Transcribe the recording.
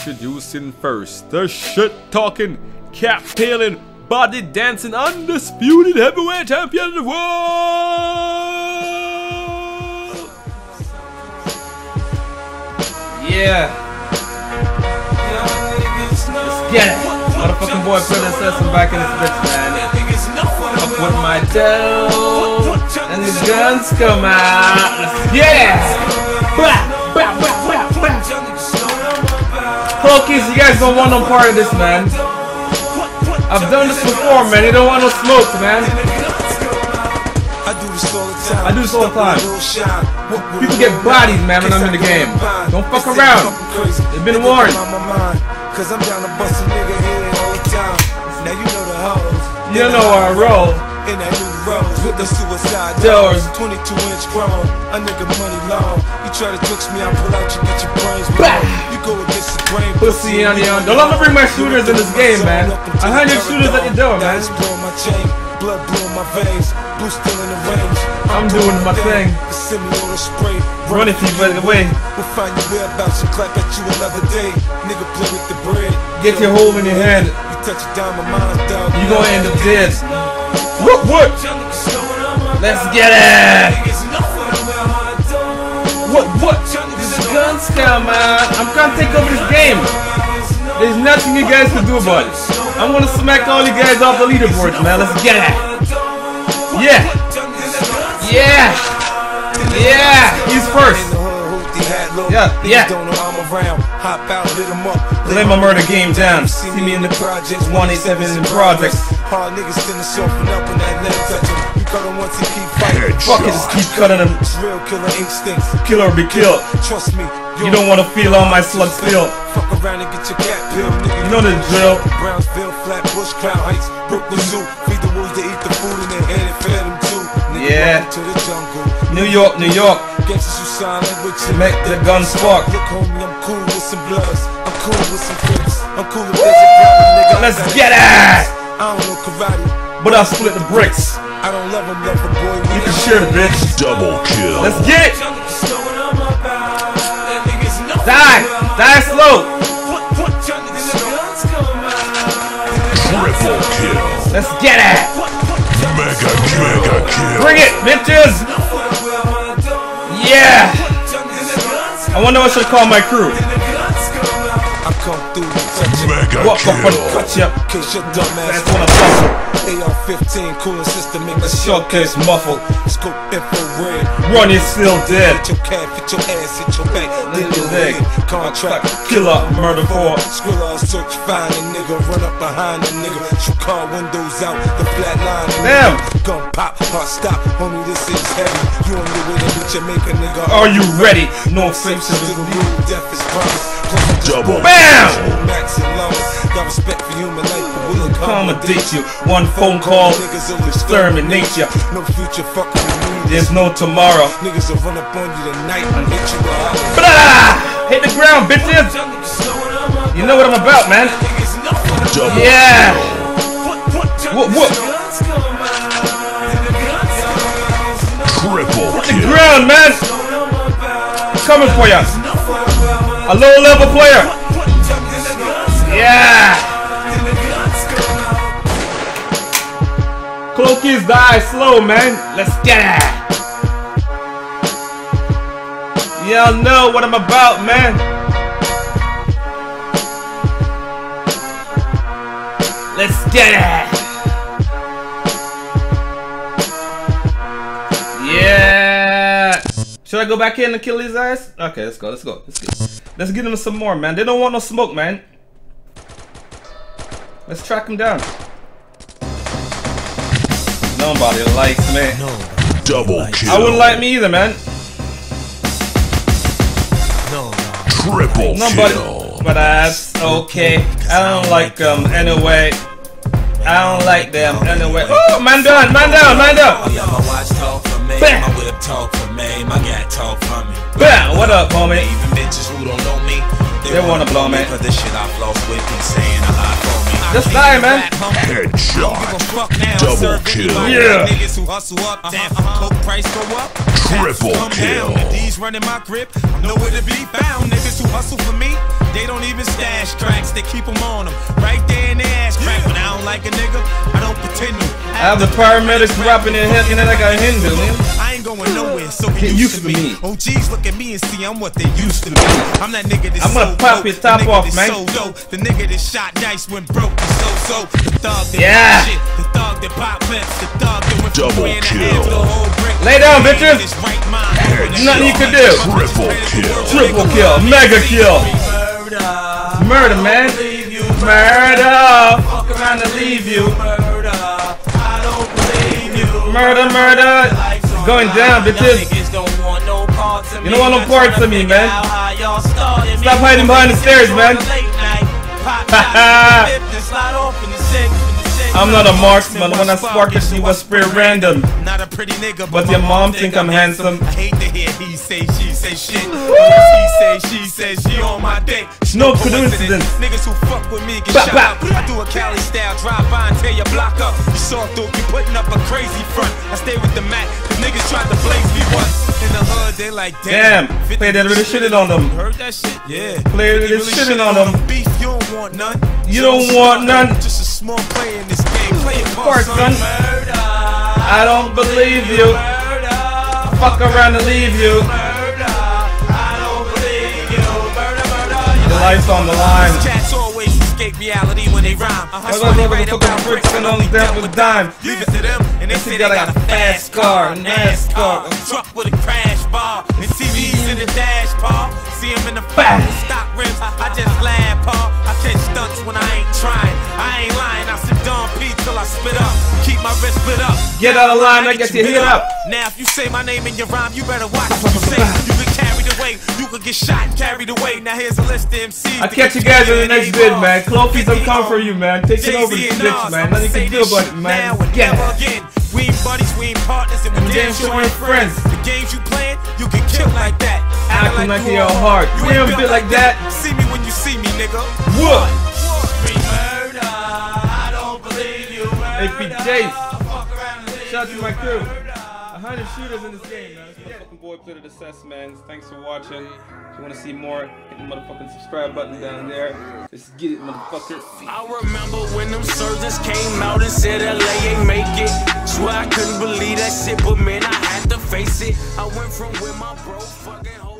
Introducing first, the shit-talking, cap-tailing, body-dancing, undisputed heavyweight champion of the world! Yeah. Let's get it. Motherfucking boy Princess, I'm back in this bitch, man. Up with my dough, and these guns come out. Let's get it. Cloakies, you guys don't want no part of this, man. I've done this before, man. You don't want no smoke, man. I do this all the time. People get bodies, man, when I'm in the game. Don't fuck around. They've been warned. You don't know where I roll. In that new rose with the suicide doors, 22-inch chrome, a nigga money long. You try to jokes me, I pull out, you get your brains blown. You go against the grain, pussy on the on. Don't let me bring my shooters in this game, man. 100 shooters at the door, man. Blowing my chain, blood blowing my veins, blue still in the range. I'm doing my thing. Running for you, by the way. We'll find your whereabouts and clap at you another day. Nigga play with the bread. Get your hole in your head. You touch it down my mind, dog. You gonna end up dead. What? Let's get it! What? These guns come out. I'm gonna take over this game. There's nothing you guys can do about it. I'm gonna smack all you guys off the leaderboards, man. Let's get it! Yeah! He's first. Yeah. Lay my murder game down. See me in the projects, 187 in the projects. Hard niggas finna soften up in that leg touching. You cut him once, he keep fighting. Fuck it, just keep cutting him. It's real killer instincts. Kill or be killed. Trust me. You don't wanna feel all my slugs feel. Fuck around and get your cat peeled, nigga. You know the drill. Brownsville, Flatbush, Crown Heights, Brooklyn Zoo. Feed the wolves to eat the food in their head and fed them too. Yeah. To the jungle. New York. Gangsters who sign language to make the gun spark. Look, homie, I'm cool with some bloods. I'm cool with some crips. I'm cool with this problem, nigga. Let's get it! I don't know karate, but I'll split the bricks. I don't love him, boy. You can share the bitch. Double kill. Let's get it! Die slow. Triple kill. Let's get it! Mega kill. Bring it, bitches! Yeah! I wonder what I should call my crew. Walk up and cut you. That's what I'm talking. AR-15 cooling system make the showcase muffled. Scope infrared. Run, you're still dead. Hit your calf, hit your ass, hit your back, hit your leg. Contract, killer, murder for. Skrilla, search, find a nigga, run up behind a nigga. Shoot car windows out, the flat line. Damn! Gun pop, heart stop, homie, this is heavy. You on your way to beat Jamaica, nigga. Are you ready? No face to the rule, death is promised. Double. BAM! Max and Lomas. Got respect for human life, but we'll accommodate you. One phone call, exterminate you. No future fucking with me. There's no tomorrow. Niggas will run up on you tonight and hit you out. Blah! Hit the ground, bitches! You know what I'm about, man. Double. Yeah! What? Triple. Hit the ground, man! Coming for ya. A low-level player. Yeah. Cloakies die slow, man. Let's get it. Y'all know what I'm about, man. Let's get it. Yeah. Should I go back in and kill these guys? Okay, let's go. Let's get them some more, man. They don't want no smoke, man. Let's track them down. Nobody likes me. Double kill. I wouldn't like me either, man. Triple kill. But that's okay. I don't like them anyway. I don't like them anyway. Oh, man down. Bam. My whip talk for me, my gat talk for me. Bam, what up, homie? Even bitches who don't know me, they wanna blow me. Cause this shit I floss with me saying a lot for me. Just die, man. Headshot. Double kill. Yeah. Niggas who hustle up, damn, coke price go up. Triple kill. These running my grip, nowhere to be found. Niggas who hustle for me, they don't even stand. they keep them on them. Right there in their ass crack, but I don't like a nigga, I don't pretend to. I have the paramedics rapping their head and then I got Hindu, man. I ain't going nowhere, so get used to me. OGs look at me and see I'm what they used to be. I'm that nigga that's I'm gonna pop your top off, man. The nigga that shot dice when broke the so. The thug that yeah. Shit, the thug that pop clips, the thug that went double kill. Lay down, bitches. Nothing you can do. Triple kill. Mega kill. Murder, man. Murder. Fuck around and leave you. Murder. Going down, bitches. You don't want no parts of me, man. Stop hiding behind the stairs, man. I'm not a marksman. When I spark it, she was spray random. Not a pretty nigga, but your mom think I'm handsome. I hate to hear he say, she say shit. He say, she say, she on my dick. No coincidence. Niggas who fuck with me get shot up. I do a Cali style drive by and tear your block up. You saw through, you putting up a crazy front. I stay with the Mac, cause niggas tried to blaze me once. In the hood, they like, damn. Play that really shitting on them. Heard that shit? Yeah. Play really shitting on them. Beef, you don't want none. You don't want none. Just a small play in this game. Play it part, son. I don't believe you. Fuck around and leave you. Your life's on the line. Cats always escape reality when they rhyme. That's why they write about bricks and only dealt with dime. Leave it to them, and they say they got a fast car, a NASCAR, a truck with a crash bar, and TVs in the dash, Paul. See him in the back, stock rims. I just laugh, Paul. I catch stunts when I ain't trying. I ain't lying. I sip Don P till I spit up. Keep my wrist split up. Get out of line, I get you hit up. Now if you say my name in your rhyme, you better watch what you say. You get carried away, you could get shot and carried away. Now here's a list of MCs. I'll catch you guys in the next vid, man. Cloakies, I'm coming for you, man. Taking over this bitch, man. Nothing you can do about it, man. Yeah. Again. We ain't buddies, we ain't partners, and we damn sure ain't friends. The games you playing, you get killed like that. Acting like you're hard. You ain't built like that. See me when you see me, nigga. What? Murder, I don't believe you. APJs. Shout out to my crew. 100 shooters in this game, man. Fucking boy Play the Cess, man. Thanks for watching. If you want to see more, hit the motherfucking subscribe button down there. Let's get it, motherfucker. I remember when them surgeons came out and said LA ain't make it. Swear I couldn't believe that shit, but man, I had to face it. I went from with my bro fucking